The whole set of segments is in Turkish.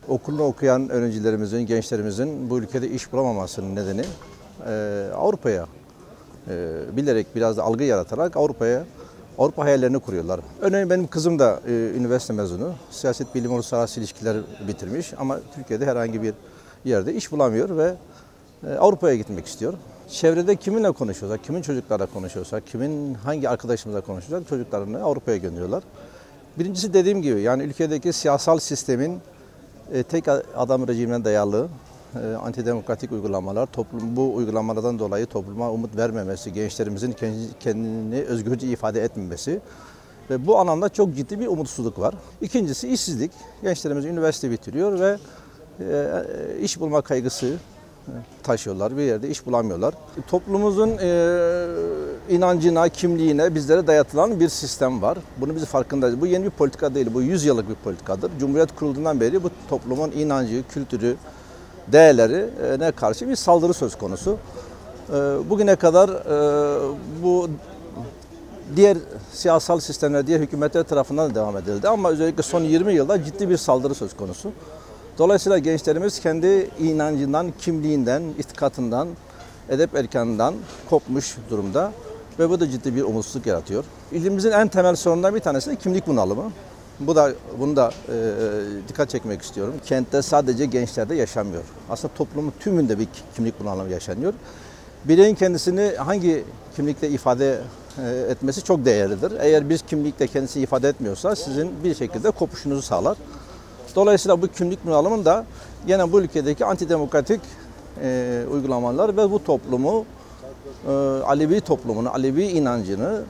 Okulunu okuyan öğrencilerimizin, gençlerimizin bu ülkede iş bulamamasının nedeni Avrupa'ya bilerek biraz da algı yaratarak Avrupa hayallerini kuruyorlar. Örneğin benim kızım da üniversite mezunu, siyaset bilimi uluslararası ilişkiler bitirmiş ama Türkiye'de herhangi bir yerde iş bulamıyor ve Avrupa'ya gitmek istiyor. Çevrede kiminle konuşuyorsak, kimin çocuklarla konuşuyorsak, kimin hangi arkadaşımızla konuşuyorsak çocuklarını Avrupa'ya gönderiyorlar. Birincisi dediğim gibi yani ülkedeki siyasal sistemin tek adam rejimine dayalı antidemokratik uygulamalar, bu uygulamalardan dolayı topluma umut vermemesi, gençlerimizin kendini özgürce ifade etmemesi ve bu anlamda çok ciddi bir umutsuzluk var. İkincisi işsizlik. Gençlerimiz üniversite bitiriyor ve iş bulma kaygısı taşıyorlar. Bir yerde iş bulamıyorlar. Toplumumuzun inancına, kimliğine bizlere dayatılan bir sistem var. Bunu biz farkındayız. Bu yeni bir politika değil. Bu 100 yıllık bir politikadır. Cumhuriyet kurulduğundan beri bu toplumun inancı, kültürü, değerlerine karşı bir saldırı söz konusu. Bugüne kadar bu diğer siyasal sistemler, diğer hükümetler tarafından da devam edildi. Ama özellikle son 20 yılda ciddi bir saldırı söz konusu. Dolayısıyla gençlerimiz kendi inancından, kimliğinden, itikatından, edep erkanından kopmuş durumda ve bu da ciddi bir umutsuzluk yaratıyor. İlimizin en temel sorunlarından bir tanesi de kimlik bunalımı. Bunu da dikkat çekmek istiyorum. Kentte sadece gençlerde yaşamıyor. Aslında toplumun tümünde bir kimlik bunalımı yaşanıyor. Bireyin kendisini hangi kimlikle ifade etmesi çok değerlidir. Eğer bir kimlikle kendisini ifade etmiyorsa sizin bir şekilde kopuşunuzu sağlar. Dolayısıyla bu kimlik bunalımının da yine bu ülkedeki antidemokratik uygulamalar ve bu toplumu, Alevi toplumunu, Alevi inancını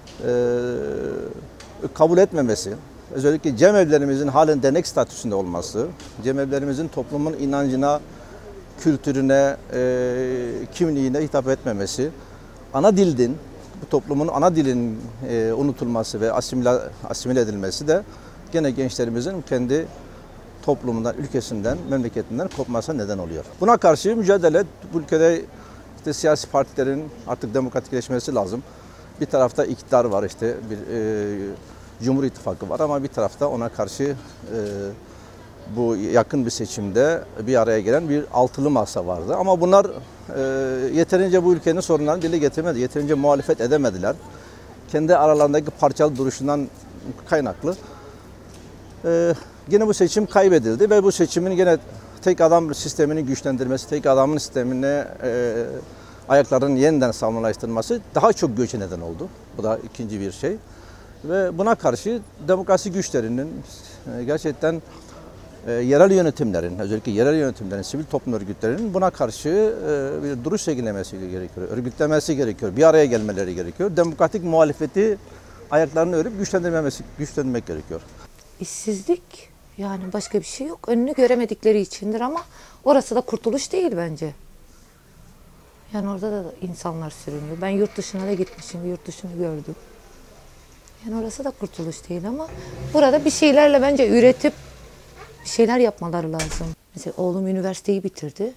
kabul etmemesi, özellikle cemevlerimizin halen dernek statüsünde olması, cemevlerimizin toplumun inancına, kültürüne, kimliğine hitap etmemesi, ana dilin, bu toplumun ana dilinin unutulması ve asimile edilmesi de gene gençlerimizin kendi toplumundan, ülkesinden, memleketinden kopmasına neden oluyor. Buna karşı mücadele, bu ülkede işte siyasi partilerin artık demokratikleşmesi lazım. Bir tarafta iktidar var, işte bir Cumhur İttifakı var ama bir tarafta ona karşı bu yakın bir seçimde bir araya gelen bir altılı masa vardı. Ama bunlar yeterince bu ülkenin sorunlarını dile getirmedi, yeterince muhalefet edemediler. Kendi aralarındaki parçalı duruşundan kaynaklı. Yine bu seçim kaybedildi ve bu seçimin yine tek adam sistemini güçlendirmesi, tek adamın sistemini ayaklarının yeniden sağlamlaştırması daha çok göçe neden oldu. Bu da ikinci bir şey. Ve buna karşı demokrasi güçlerinin gerçekten yerel yönetimlerin, özellikle yerel yönetimlerin, sivil toplum örgütlerinin buna karşı bir duruş sergilemesi gerekiyor, örgütlemesi gerekiyor, bir araya gelmeleri gerekiyor. Demokratik muhalefeti ayaklarını örüp güçlendirmek gerekiyor. İşsizlik, yani başka bir şey yok. Önünü göremedikleri içindir ama orası da kurtuluş değil bence. Yani orada da insanlar sürünüyor. Ben yurt dışına da gitmişim, yurt dışını gördüm. Yani orası da kurtuluş değil ama burada bir şeylerle bence üretip bir şeyler yapmaları lazım. Mesela oğlum üniversiteyi bitirdi.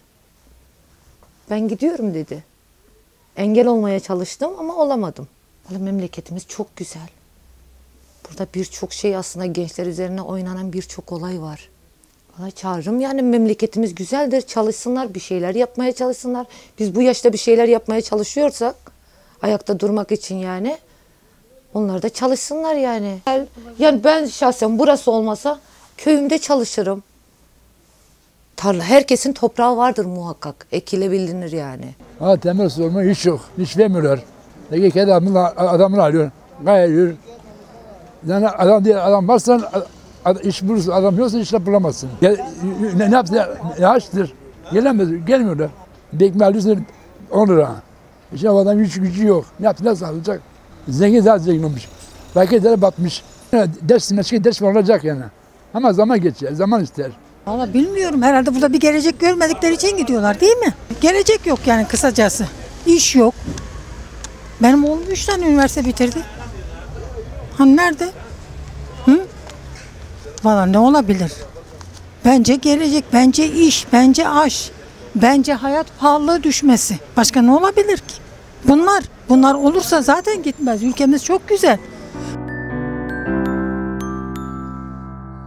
Ben gidiyorum dedi. Engel olmaya çalıştım ama olamadım. Vallahi memleketimiz çok güzel. Burada birçok şey, aslında gençler üzerine oynanan birçok olay var. Bana çağırırım, yani memleketimiz güzeldir, çalışsınlar, bir şeyler yapmaya çalışsınlar. Biz bu yaşta bir şeyler yapmaya çalışıyorsak, ayakta durmak için yani, onlar da çalışsınlar yani. Yani ben şahsen burası olmasa köyümde çalışırım. Tarla, herkesin toprağı vardır muhakkak, ekilebilir yani. Ha, temel sorunu hiç yok, hiç vermiyorlar. Peki adamını alıyor, gayriyor. Yani adam varsa iş bulursun, adam yoksa iş bulamazsın. Ne yaptı? Yaşlıdır. Gelmiyorlar. Bir ekmeği alıyorsun 10 lira. İşte o adam hiç gücü yok. Ne yaptı? Nasıl alacak? Zengin daha zengin olmuş. Raketlere batmış. Ders olacak yani. Ama zaman geçer, zaman ister. Valla bilmiyorum. Herhalde burada bir gelecek görmedikleri için gidiyorlar, değil mi? Gelecek yok yani kısacası. İş yok. Benim oğlum 3 tane üniversite bitirdi. Hani nerede? Hı? Valla ne olabilir? Bence gelecek, bence iş, bence aş, bence hayat pahalılığı düşmesi. Başka ne olabilir ki? Bunlar olursa zaten gitmez. Ülkemiz çok güzel.